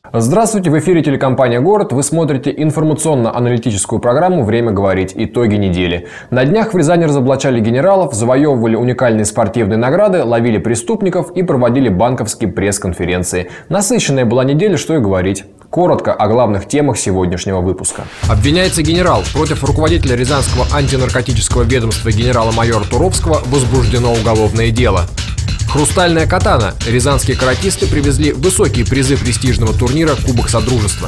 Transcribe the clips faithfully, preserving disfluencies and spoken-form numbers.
Здравствуйте, в эфире телекомпания «Город». Вы смотрите информационно-аналитическую программу «Время говорить. Итоги недели». На днях в Рязани разоблачали генералов, завоевывали уникальные спортивные награды, ловили преступников и проводили банковские пресс-конференции. Насыщенная была неделя, что и говорить. Коротко о главных темах сегодняшнего выпуска. Обвиняется генерал. Против руководителя Рязанского антинаркотического ведомства генерала-майора Туровского возбуждено уголовное дело. «Хрустальная катана». Рязанские каратисты привезли высокие призы престижного турнира «Кубок Содружества».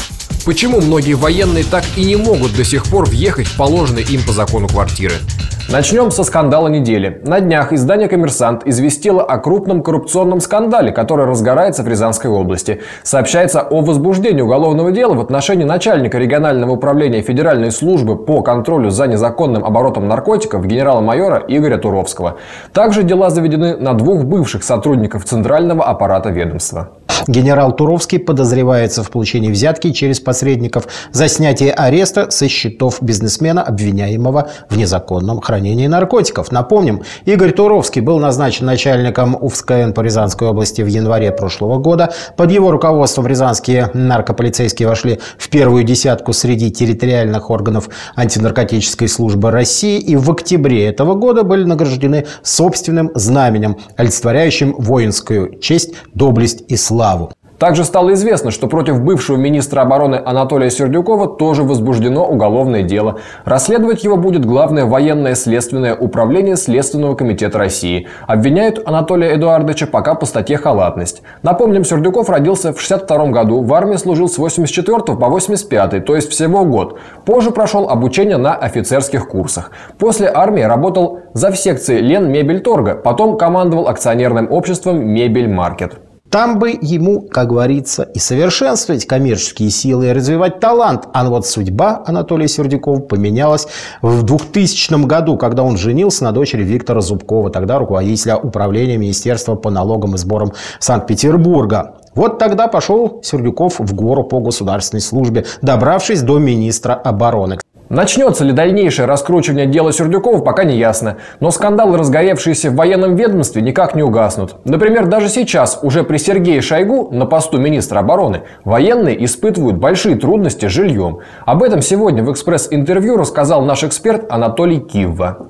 Почему многие военные так и не могут до сих пор въехать в положенные им по закону квартиры? Начнем со скандала недели. На днях издание «Коммерсант» известило о крупном коррупционном скандале, который разгорается в Рязанской области. Сообщается о возбуждении уголовного дела в отношении начальника регионального управления Федеральной службы по контролю за незаконным оборотом наркотиков генерала-майора Игоря Туровского. Также дела заведены на двух бывших сотрудников центрального аппарата ведомства. Генерал Туровский подозревается в получении взятки через посредников за снятие ареста со счетов бизнесмена, обвиняемого в незаконном хранении наркотиков. Напомним, Игорь Туровский был назначен начальником УФСКН по Рязанской области в январе прошлого года. Под его руководством рязанские наркополицейские вошли в первую десятку среди территориальных органов антинаркотической службы России и в октябре этого года были награждены собственным знаменем, олицетворяющим воинскую честь, доблесть и славу. Также стало известно, что против бывшего министра обороны Анатолия Сердюкова тоже возбуждено уголовное дело. Расследовать его будет Главное военное следственное управление Следственного комитета России. Обвиняют Анатолия Эдуардовича пока по статье «Халатность». Напомним, Сердюков родился в шестьдесят втором году, в армии служил с восемьдесят четвёртого по восемьдесят пятый, то есть всего год. Позже прошел обучение на офицерских курсах. После армии работал завсекцией Ленмебельторга, потом командовал акционерным обществом «Мебель-маркет». Там бы ему, как говорится, и совершенствовать коммерческие силы, и развивать талант. А вот судьба Анатолия Сердюкова поменялась в двухтысячном году, когда он женился на дочери Виктора Зубкова, тогда руководителя управления Министерства по налогам и сборам Санкт-Петербурга. Вот тогда пошел Сердюков в гору по государственной службе, добравшись до министра обороны. Начнется ли дальнейшее раскручивание дела Сердюкова, пока не ясно. Но скандалы, разгоревшиеся в военном ведомстве, никак не угаснут. Например, даже сейчас, уже при Сергее Шойгу на посту министра обороны, военные испытывают большие трудности с жильем. Об этом сегодня в экспресс-интервью рассказал наш эксперт Анатолий Кивва.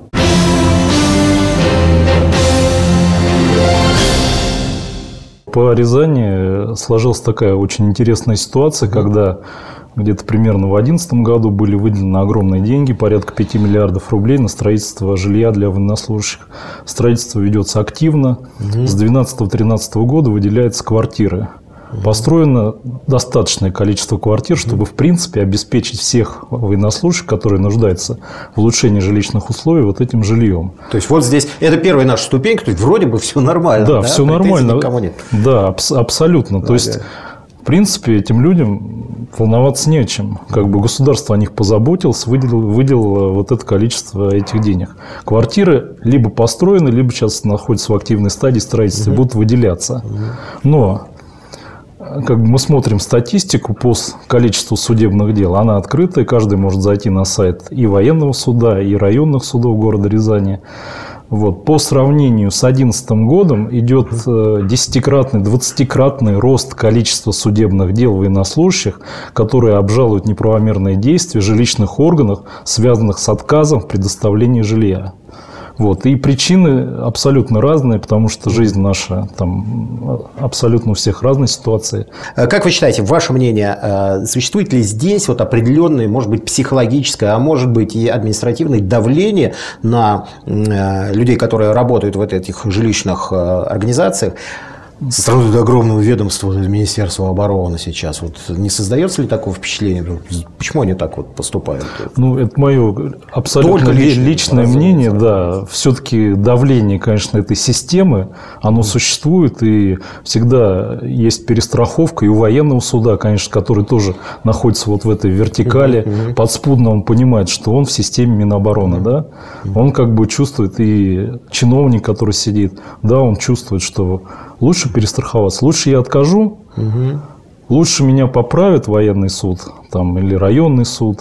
По Рязани сложилась такая очень интересная ситуация, когда где-то примерно в две тысячи одиннадцатом году были выделены огромные деньги, порядка пяти миллиардов рублей на строительство жилья для военнослужащих. Строительство ведется активно. Угу. С две тысячи двенадцатого-тринадцатого года выделяются квартиры. Угу. Построено достаточное количество квартир, чтобы, в принципе, обеспечить всех военнослужащих, которые нуждаются в улучшении жилищных условий, вот этим жильем. То есть вот здесь, это первая наша ступенька, то есть вроде бы все нормально. Да, да? все нормально. Никому нет. Да, абс- абсолютно. Да, то есть, да. в принципе, этим людям волноваться не о чем. Как бы государство о них позаботилось, выделило, выделило вот это количество этих денег. Квартиры либо построены, либо сейчас находятся в активной стадии строительства, угу. и будут выделяться. Угу. Но как бы мы смотрим статистику по количеству судебных дел, она открытая, каждый может зайти на сайт и военного суда, и районных судов города Рязани. Вот. По сравнению с две тысячи одиннадцатым годом идет десятикратный, двадцатикратный рост количества судебных дел военнослужащих, которые обжалуют неправомерные действия жилищных органов, связанных с отказом в предоставлении жилья. Вот. И причины абсолютно разные, потому что жизнь наша, там абсолютно у всех разные ситуации. Как вы считаете, ваше мнение, существует ли здесь вот определенное, может быть, психологическое, а может быть и административное давление на людей, которые работают в этих жилищных организациях, со стороны огромного ведомства Министерства обороны сейчас? Вот не создается ли такого впечатления? Почему они так вот поступают? Ну, это мое абсолютно личное, личное мнение. Да. Все-таки давление, конечно, этой системы, оно mm. существует. И всегда есть перестраховка. И у военного суда, конечно, который тоже находится вот в этой вертикали, mm-hmm. подспудно он понимает, что он в системе Минобороны. Mm-hmm. Да? Он как бы чувствует, и чиновник, который сидит, да, он чувствует, что лучше перестраховаться. Лучше я откажу, угу. лучше меня поправит военный суд там, или районный суд,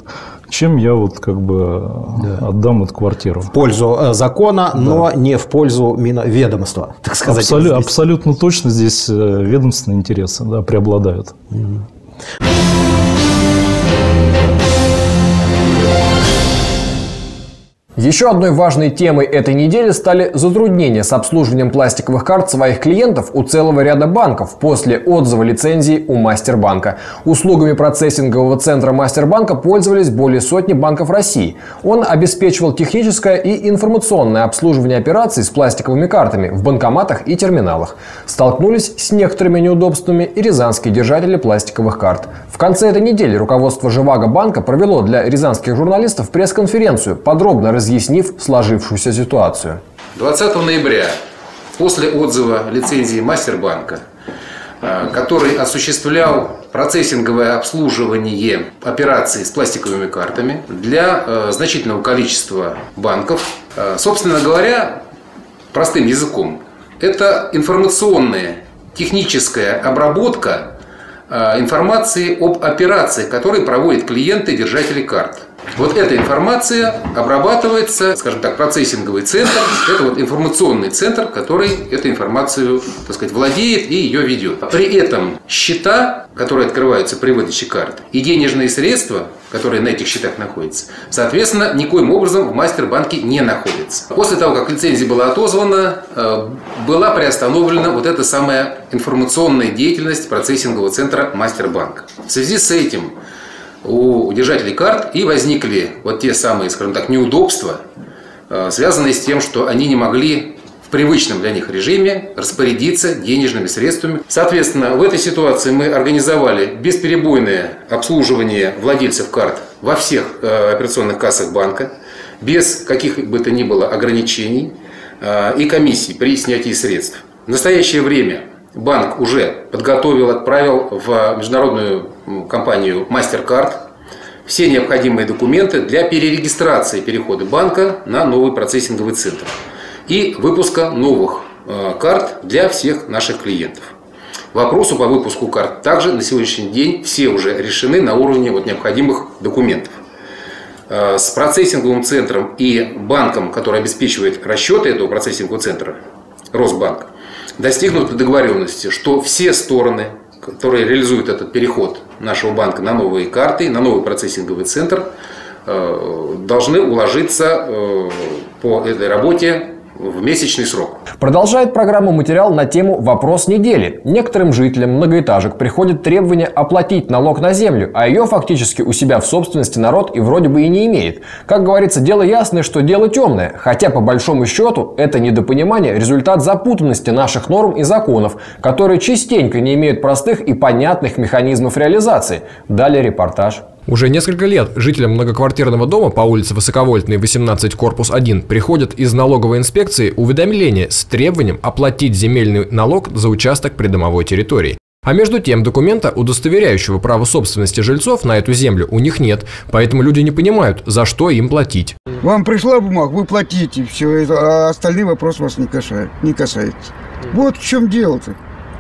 чем я вот как бы да. отдам эту квартиру. В пользу закона, да. но не в пользу ведомства, так сказать. Абсолю, абсолютно точно здесь ведомственные интересы да, преобладают. Mm-hmm. Еще одной важной темой этой недели стали затруднения с обслуживанием пластиковых карт своих клиентов у целого ряда банков после отзыва лицензии у Мастербанка. Услугами процессингового центра Мастербанка пользовались более сотни банков России. Он обеспечивал техническое и информационное обслуживание операций с пластиковыми картами в банкоматах и терминалах. Столкнулись с некоторыми неудобствами и рязанские держатели пластиковых карт. В конце этой недели руководство Живаго банка провело для рязанских журналистов пресс-конференцию, подробно разъяснив разъяснив сложившуюся ситуацию. двадцатого ноября, после отзыва лицензии Мастербанка, который осуществлял процессинговое обслуживание операций с пластиковыми картами для значительного количества банков, собственно говоря, простым языком, это информационная техническая обработка информации об операциях, которые проводят клиенты и держатели карт. Вот эта информация обрабатывается, скажем так, процессинговый центр. Это вот информационный центр, который эту информацию, так сказать, владеет и ее ведет. При этом счета, которые открываются при выдаче карт, и денежные средства, которые на этих счетах находятся, соответственно, никоим образом в Мастербанке не находятся. После того, как лицензия была отозвана, была приостановлена вот эта самая информационная деятельность процессингового центра Мастербанка. В связи с этим у держателей карт и возникли вот те самые, скажем так, неудобства, связанные с тем, что они не могли в привычном для них режиме распорядиться денежными средствами. Соответственно, в этой ситуации мы организовали бесперебойное обслуживание владельцев карт во всех операционных кассах банка, без каких бы то ни было ограничений и комиссий при снятии средств. В настоящее время банк уже подготовил, отправил в международную компанию MasterCard все необходимые документы для перерегистрации перехода банка на новый процессинговый центр и выпуска новых карт для всех наших клиентов. Вопросы по выпуску карт также на сегодняшний день все уже решены на уровне вот необходимых документов. С процессинговым центром и банком, который обеспечивает расчеты этого процессингового центра, Росбанк, достигнуты договоренности, что все стороны, которые реализуют этот переход нашего банка на новые карты, на новый процессинговый центр, должны уложиться по этой работе в месячный срок. Продолжает программу материал на тему «Вопрос недели». Некоторым жителям многоэтажек приходит требование оплатить налог на землю, а ее фактически у себя в собственности народ и вроде бы и не имеет. Как говорится, дело ясное, что дело темное. Хотя, по большому счету, это недопонимание – результат запутанности наших норм и законов, которые частенько не имеют простых и понятных механизмов реализации. Далее репортаж. Уже несколько лет жителям многоквартирного дома по улице Высоковольтной, восемнадцать, корпус один, приходят из налоговой инспекции уведомления с требованием оплатить земельный налог за участок придомовой территории. А между тем документа, удостоверяющего право собственности жильцов на эту землю, у них нет, поэтому люди не понимают, за что им платить. Вам пришла бумага, вы платите, все это, а остальные вопросы вас не касаются. Не касаются. Вот в чем дело-то.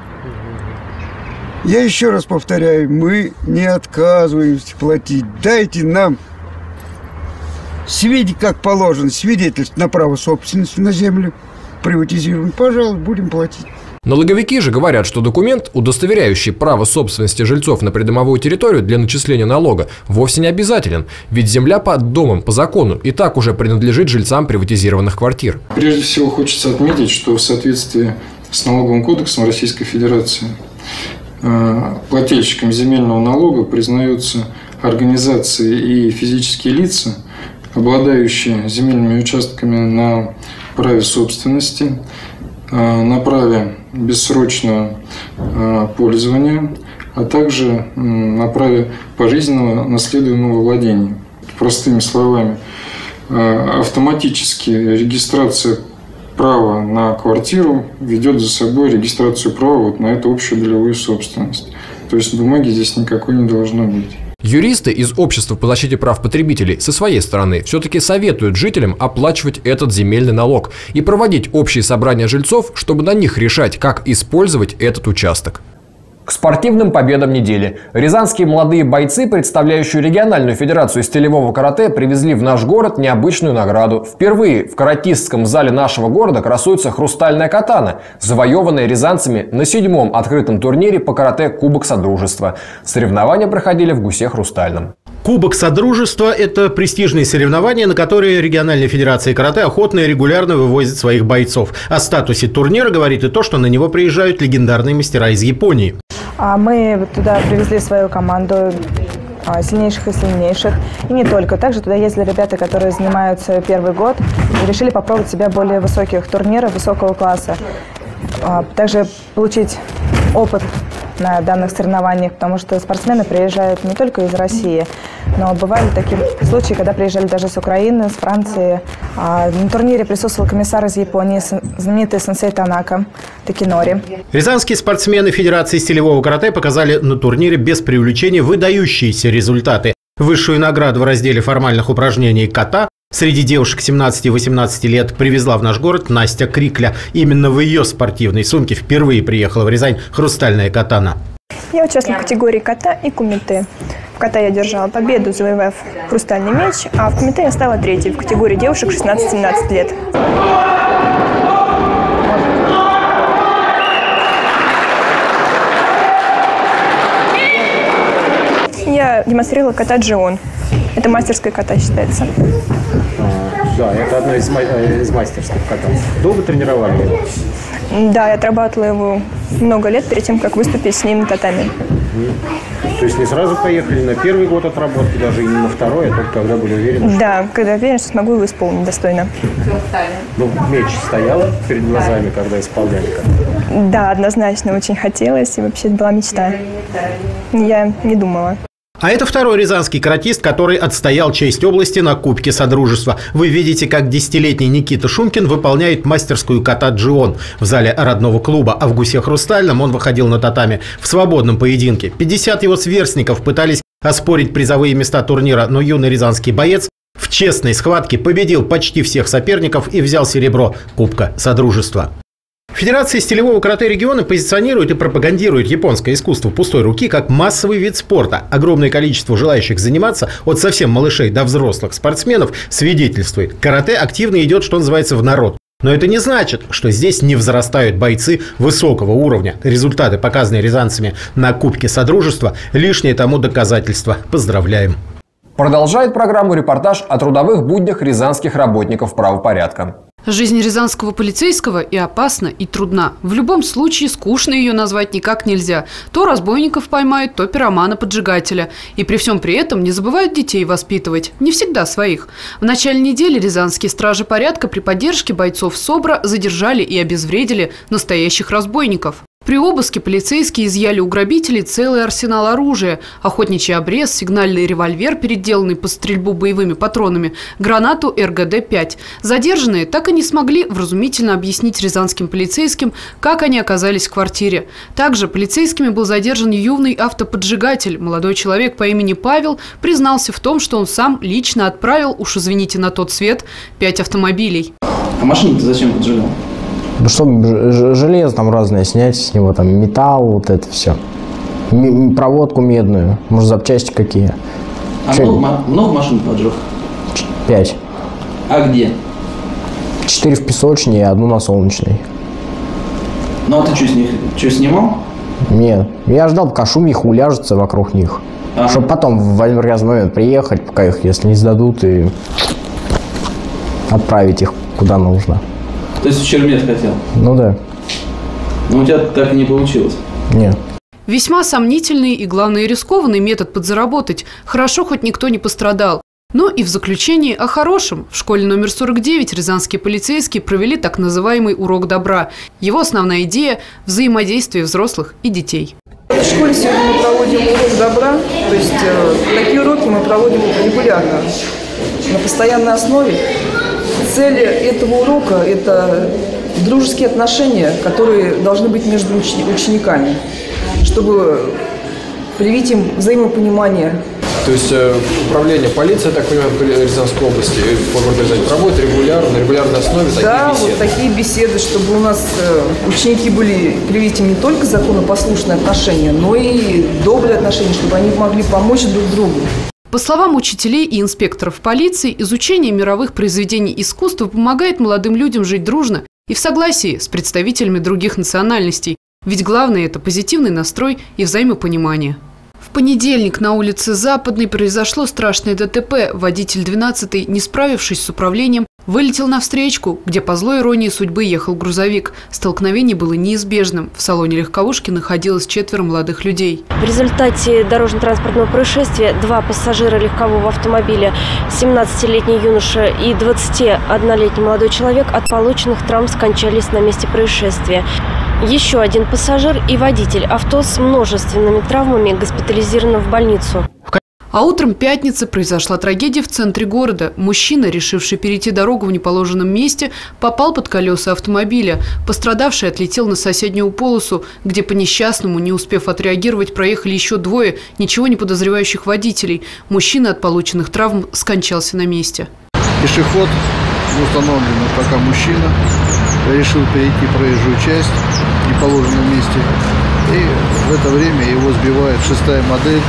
Я еще раз повторяю, мы не отказываемся платить. Дайте нам свидетельство, как положено, свидетельство на право собственности на землю, приватизируем, пожалуйста, будем платить. Налоговики же говорят, что документ, удостоверяющий право собственности жильцов на придомовую территорию для начисления налога, вовсе не обязателен, ведь земля под домом по закону и так уже принадлежит жильцам приватизированных квартир. Прежде всего хочется отметить, что в соответствии с Налоговым кодексом Российской Федерации плательщиками земельного налога признаются организации и физические лица, обладающие земельными участками на праве собственности, на праве бессрочного пользования, а также на праве пожизненного наследуемого владения. Простыми словами, автоматически регистрация право на квартиру ведет за собой регистрацию права вот на эту общую долевую собственность. То есть бумаги здесь никакой не должно быть. Юристы из Общества по защите прав потребителей со своей стороны все-таки советуют жителям оплачивать этот земельный налог и проводить общие собрания жильцов, чтобы на них решать, как использовать этот участок. К спортивным победам недели. Рязанские молодые бойцы, представляющие региональную федерацию стилевого карате, привезли в наш город необычную награду. Впервые в каратистском зале нашего города красуется хрустальная катана, завоеванная рязанцами на седьмом открытом турнире по карате «Кубок Содружества». Соревнования проходили в Гусе-Хрустальном. Кубок Содружества – это престижные соревнования, на которые региональная федерация карате охотно и регулярно вывозит своих бойцов. О статусе турнира говорит и то, что на него приезжают легендарные мастера из Японии. Мы туда привезли свою команду сильнейших и сильнейших. И не только. Также туда ездили ребята, которые занимаются первый год и решили попробовать себя в более высоких турнирах, высокого класса. Также получить опыт на данных соревнованиях, потому что спортсмены приезжают не только из России, но бывали такие случаи, когда приезжали даже с Украины, с Франции. А на турнире присутствовал комиссар из Японии, знаменитый сенсей Танака Такинори. Рязанские спортсмены Федерации стилевого карате показали на турнире без преувеличения выдающиеся результаты. Высшую награду в разделе формальных упражнений ката среди девушек семнадцати-восемнадцати лет привезла в наш город Настя Крикля. Именно в ее спортивной сумке впервые приехала в Рязань хрустальная катана. Я участвовала в категории ката и кумите. В ката я держала победу, завоевав хрустальный меч, а в кумите я стала третьей в категории девушек шестнадцати-семнадцати лет. Я демонстрировала ката Джион. Это мастерская ката считается. Да, это одна из, из мастерских катов. Долго тренировали его? Да, я отрабатывала его много лет перед тем, как выступить с ним на татами. То есть не сразу поехали на первый год отработки, даже и не на второй, а только когда были уверены? Что... Да, когда уверена, что смогу его исполнить достойно. Ну, меч стоял перед глазами, когда исполняли кату? Да, однозначно очень хотелось, и вообще это была мечта. Я не думала. А это второй рязанский каратист, который отстоял честь области на Кубке Содружества. Вы видите, как десятилетний Никита Шумкин выполняет мастерскую ката Джион в зале родного клуба. А в Гусе-Хрустальном он выходил на татами в свободном поединке. пятьдесят его сверстников пытались оспорить призовые места турнира, но юный рязанский боец в честной схватке победил почти всех соперников и взял серебро Кубка Содружества. Федерация стилевого карате региона позиционирует и пропагандирует японское искусство пустой руки как массовый вид спорта. Огромное количество желающих заниматься, от совсем малышей до взрослых спортсменов, свидетельствует. Карате активно идет, что называется, в народ. Но это не значит, что здесь не взрастают бойцы высокого уровня. Результаты, показанные рязанцами на Кубке Содружества, лишнее тому доказательство. Поздравляем! Продолжает программу репортаж о трудовых буднях рязанских работников правопорядка. Жизнь рязанского полицейского и опасна, и трудна. В любом случае, скучно ее назвать никак нельзя. То разбойников поймают, то пиромана-поджигателя. И при всем при этом не забывают детей воспитывать. Не всегда своих. В начале недели рязанские стражи порядка при поддержке бойцов СОБРа задержали и обезвредили настоящих разбойников. При обыске полицейские изъяли у грабителей целый арсенал оружия: охотничий обрез, сигнальный револьвер, переделанный под стрельбу боевыми патронами, гранату эр гэ дэ пять. Задержанные так и не смогли вразумительно объяснить рязанским полицейским, как они оказались в квартире. Также полицейскими был задержан юный автоподжигатель. Молодой человек по имени Павел признался в том, что он сам лично отправил, уж извините на тот свет, пять автомобилей. А машину ты зачем поджигал? Ну, чтобы железо там разное снять с него, там металл, вот это все. М- проводку медную, может, запчасти какие. А много, много машин поджег? Пять. А где? Четыре в Песочне и одну на Солнечной. Ну, а ты что с них, что, снимал? Нет, я ждал, пока шумиха уляжется вокруг них. А. Чтобы потом в один момент приехать, пока их, если не сдадут, и отправить их куда нужно. То есть в Чермет хотел? Ну да. Но у тебя так и не получилось? Нет. Весьма сомнительный и, главное, рискованный метод подзаработать. Хорошо, хоть никто не пострадал. Но и в заключении о хорошем. В школе номер сорок девять рязанские полицейские провели так называемый урок добра. Его основная идея – взаимодействие взрослых и детей. В школе сегодня мы проводим урок добра. То есть э, такие уроки мы проводим регулярно, на постоянной основе. Цель этого урока – это дружеские отношения, которые должны быть между учениками, чтобы привить им взаимопонимание. То есть э, управление полиции, я так понимаю, в Рязанской области, по городу Рязань, проводит регулярно, на регулярной основе такие да, беседы. вот такие беседы, чтобы у нас э, ученики были привиты не только законопослушные отношения, но и добрые отношения, чтобы они могли помочь друг другу. По словам учителей и инспекторов полиции, изучение мировых произведений искусства помогает молодым людям жить дружно и в согласии с представителями других национальностей. Ведь главное – это позитивный настрой и взаимопонимание. В понедельник на улице Западной произошло страшное ДТП. Водитель двенадцатой, не справившись с управлением, вылетел на встречку, где по злой иронии судьбы ехал грузовик. Столкновение было неизбежным. В салоне легковушки находилось четверо молодых людей. В результате дорожно-транспортного происшествия два пассажира легкового автомобиля, семнадцатилетний юноша и двадцатиоднолетний молодой человек, от полученных травм скончались на месте происшествия. Еще один пассажир и водитель авто с множественными травмами госпитализирован в больницу. А утром пятницы произошла трагедия в центре города. Мужчина, решивший перейти дорогу в неположенном месте, попал под колеса автомобиля. Пострадавший отлетел на соседнюю полосу, где по несчастному, не успев отреагировать, проехали еще двое ничего не подозревающих водителей. Мужчина от полученных травм скончался на месте. Пешеход, установленный пока мужчина, решил перейти проезжую часть в неположенном месте. И в это время его сбивает шестая модель.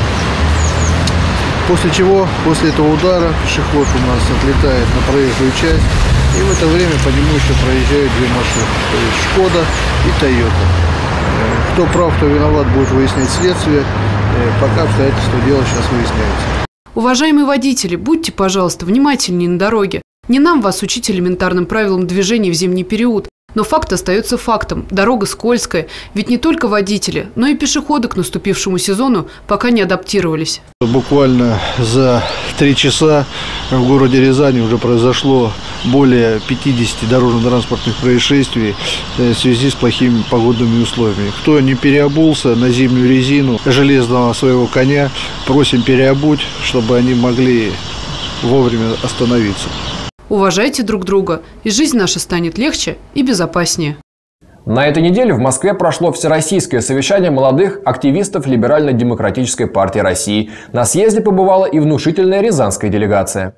После чего, после этого удара, пешеход у нас отлетает на проезжую часть. И в это время по нему еще проезжают две машины. То есть Шкода и Тойота. Кто прав, кто виноват, будет выяснять следствие. Пока обстоятельства дела сейчас выясняются. Уважаемые водители, будьте, пожалуйста, внимательнее на дороге. Не нам вас учить элементарным правилам движения в зимний период. Но факт остается фактом. Дорога скользкая. Ведь не только водители, но и пешеходы к наступившему сезону пока не адаптировались. Буквально за три часа в городе Рязани уже произошло более пятидесяти дорожно-транспортных происшествий в связи с плохими погодными условиями. Кто не переобулся на зимнюю резину железного своего коня, просим переобуть, чтобы они могли вовремя остановиться. Уважайте друг друга, и жизнь наша станет легче и безопаснее. На этой неделе в Москве прошло всероссийское совещание молодых активистов Либерально-демократической партии России. На съезде побывала и внушительная рязанская делегация.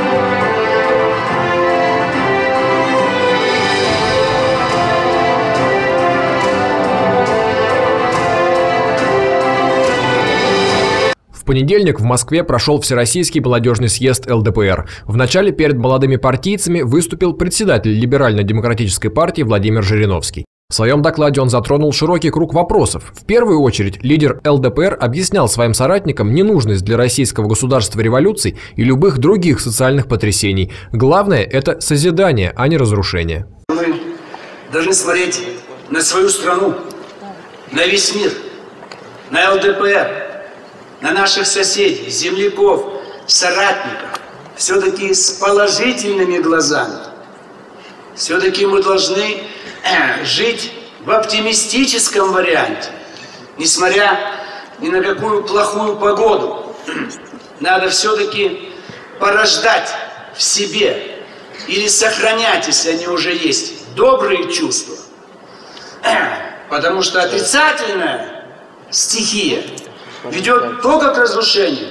В понедельник в Москве прошел Всероссийский молодежный съезд эл дэ пэ эр. Вначале перед молодыми партийцами выступил председатель Либерально-демократической партии Владимир Жириновский. В своем докладе он затронул широкий круг вопросов. В первую очередь лидер эл дэ пэ эр объяснял своим соратникам ненужность для российского государства революций и любых других социальных потрясений. Главное – это созидание, а не разрушение. Мы должны смотреть на свою страну, на весь мир, на эл дэ пэ эр. На наших соседей, земляков, соратников, все-таки с положительными глазами. Все-таки мы должны э, жить в оптимистическом варианте, несмотря ни на какую плохую погоду. Надо все-таки порождать в себе или сохранять, если они уже есть, добрые чувства. Э, потому что отрицательная стихия ведет только к разрушению.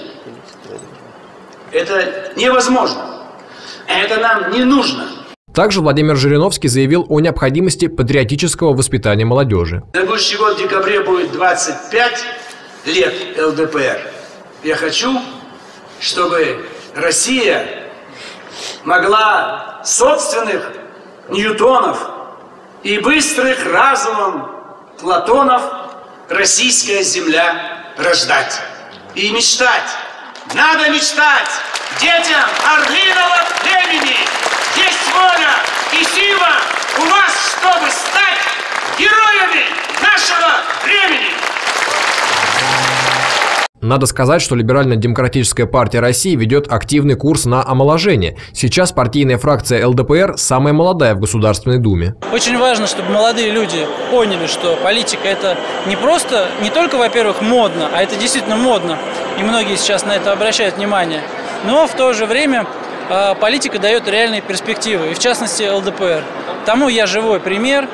Это невозможно. Это нам не нужно. Также Владимир Жириновский заявил о необходимости патриотического воспитания молодежи. На будущий год в декабре будет двадцать пять лет эл дэ пэ эр. Я хочу, чтобы Россия могла собственных Ньютонов и быстрых разумом Платонов российская земля рождать и мечтать. Надо мечтать детям орлиного племени. Есть воля и сила у вас, чтобы стать героями нашего времени. Надо сказать, что Либерально-демократическая партия России ведет активный курс на омоложение. Сейчас партийная фракция эл дэ пэ эр самая молодая в Государственной Думе. Очень важно, чтобы молодые люди поняли, что политика – это не просто, не только, во-первых, модно, а это действительно модно, и многие сейчас на это обращают внимание, но в то же время политика дает реальные перспективы, и в частности эл дэ пэ эр. Тому я живой пример.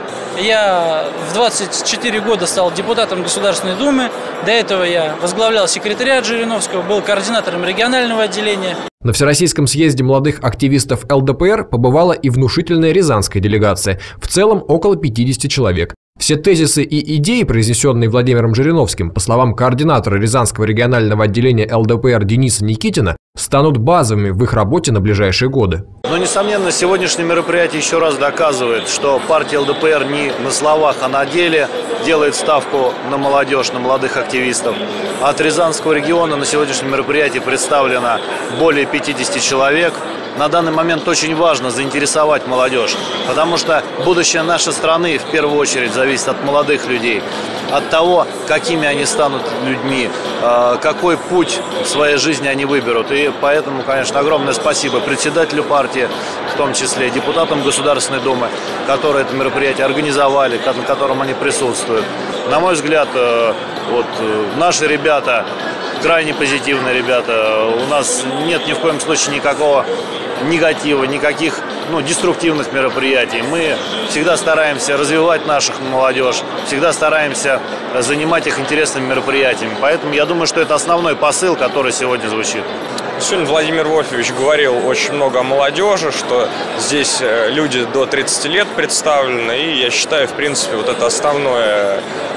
Я в двадцать четыре года стал депутатом Государственной Думы. До этого я возглавлял секретариат Жириновского, был координатором регионального отделения. На Всероссийском съезде молодых активистов эл дэ пэ эр побывала и внушительная рязанская делегация, в целом около пятидесяти человек. Все тезисы и идеи, произнесенные Владимиром Жириновским, по словам координатора Рязанского регионального отделения эл дэ пэ эр Дениса Никитина, станут базовыми в их работе на ближайшие годы. Но, несомненно, сегодняшнее мероприятие еще раз доказывает, что партия эл дэ пэ эр не на словах, а на деле делает ставку на молодежь, на молодых активистов. От Рязанского региона на сегодняшнем мероприятии представлено более пятидесяти человек. На данный момент очень важно заинтересовать молодежь, потому что будущее нашей страны в первую очередь зависит от молодых людей, от того, какими они станут людьми, какой путь в своей жизни они выберут. И поэтому, конечно, огромное спасибо председателю партии, в том числе депутатам Государственной Думы, которые это мероприятие организовали, на котором они присутствуют. На мой взгляд, вот наши ребята крайне позитивные ребята. У нас нет ни в коем случае никакого негатива, никаких ну, деструктивных мероприятий. Мы всегда стараемся развивать наших молодежь, всегда стараемся занимать их интересными мероприятиями. Поэтому я думаю, что это основной посыл, который сегодня звучит. Сегодня Владимир Вольфович говорил очень много о молодежи, что здесь люди до тридцати лет представлены. И я считаю, в принципе, вот это основное,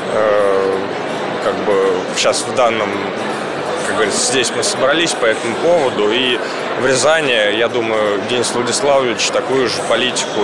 э, как бы сейчас в данном, как говорится, здесь мы собрались по этому поводу. И в Рязани, я думаю, Денис Владиславович такую же политику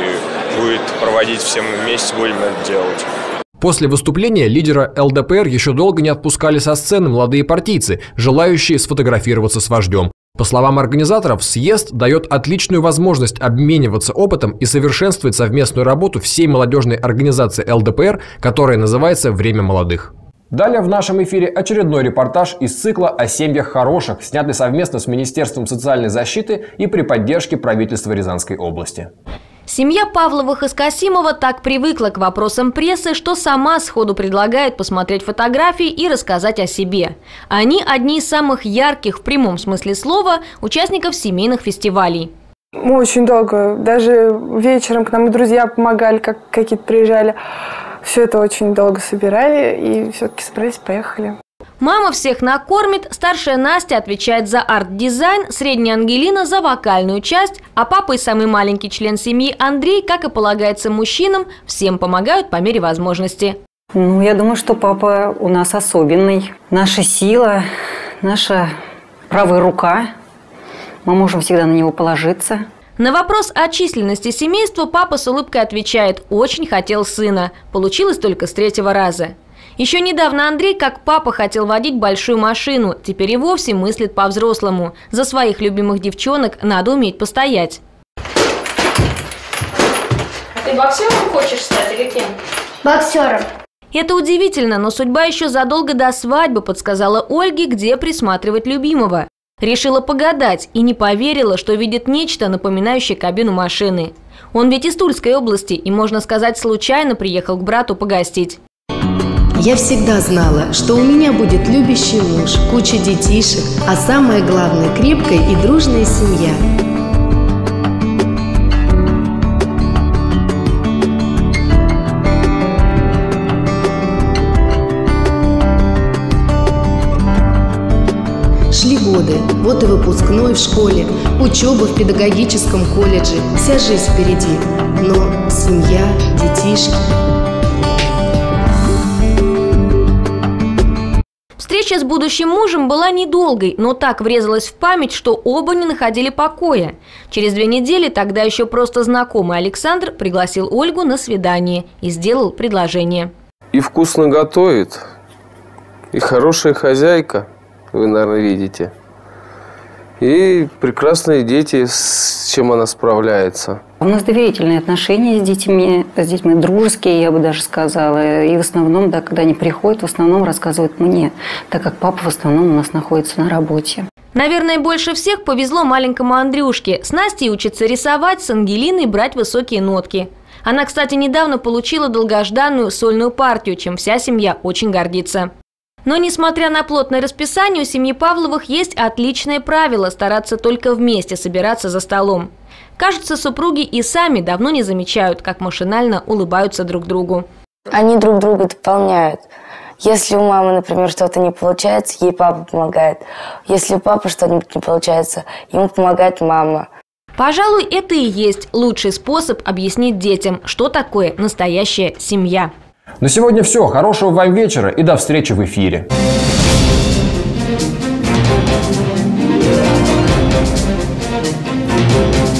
и будет проводить, все мы вместе будем это делать. После выступления лидера эл дэ пэ эр еще долго не отпускали со сцены молодые партийцы, желающие сфотографироваться с вождем. По словам организаторов, съезд дает отличную возможность обмениваться опытом и совершенствовать совместную работу всей молодежной организации эл дэ пэ эр, которая называется «Время молодых». Далее в нашем эфире очередной репортаж из цикла о семьях хороших, снятый совместно с Министерством социальной защиты и при поддержке правительства Рязанской области. Семья Павловых из Касимова так привыкла к вопросам прессы, что сама сходу предлагает посмотреть фотографии и рассказать о себе. Они одни из самых ярких в прямом смысле слова участников семейных фестивалей. Мы очень долго, даже вечером к нам и друзья помогали, как какие-то приезжали. Все это очень долго собирали и все-таки собрались, поехали. Мама всех накормит, старшая Настя отвечает за арт-дизайн, средняя Ангелина за вокальную часть, а папа и самый маленький член семьи Андрей, как и полагается мужчинам, всем помогают по мере возможности. Ну, я думаю, что папа у нас особенный. Наша сила, наша правая рука. Мы можем всегда на него положиться. На вопрос о численности семейства папа с улыбкой отвечает: очень хотел сына. Получилось только с третьего раза. Еще недавно Андрей, как папа, хотел водить большую машину. Теперь и вовсе мыслит по-взрослому. За своих любимых девчонок надо уметь постоять. А ты боксером хочешь стать или кем? Боксером. Это удивительно, но судьба еще задолго до свадьбы подсказала Ольге, где присматривать любимого. Решила погадать и не поверила, что видит нечто, напоминающее кабину машины. Он ведь из Тульской области и, можно сказать, случайно приехал к брату погостить. Я всегда знала, что у меня будет любящий муж, куча детишек, а самое главное – крепкая и дружная семья. Шли годы, вот и выпускной в школе, учеба в педагогическом колледже, вся жизнь впереди. Но семья, детишки… Встреча с будущим мужем была недолгой, но так врезалась в память, что оба не находили покоя. Через две недели тогда еще просто знакомый Александр пригласил Ольгу на свидание и сделал предложение. И вкусно готовит, и хорошая хозяйка, вы, наверное, видите. И прекрасные дети, с чем она справляется. У нас доверительные отношения с детьми, с детьми дружеские, я бы даже сказала. И в основном, да, когда они приходят, в основном рассказывают мне, так как папа в основном у нас находится на работе. Наверное, больше всех повезло маленькому Андрюшке. С Настей учится рисовать, с Ангелиной брать высокие нотки. Она, кстати, недавно получила долгожданную сольную партию, чем вся семья очень гордится. Но, несмотря на плотное расписание, у семьи Павловых есть отличное правило – стараться только вместе собираться за столом. Кажется, супруги и сами давно не замечают, как машинально улыбаются друг другу. Они друг друга дополняют. Если у мамы, например, что-то не получается, ей папа помогает. Если у папы что-нибудь не получается, ему помогает мама. Пожалуй, это и есть лучший способ объяснить детям, что такое настоящая семья. На сегодня все. Хорошего вам вечера и до встречи в эфире. We'll be right back.